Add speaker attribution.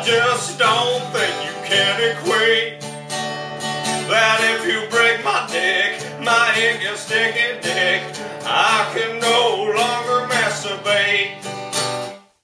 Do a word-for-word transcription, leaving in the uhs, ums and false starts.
Speaker 1: just don't think you can equate that if you break my dick, my icky sticky dick, I can no longer masturbate.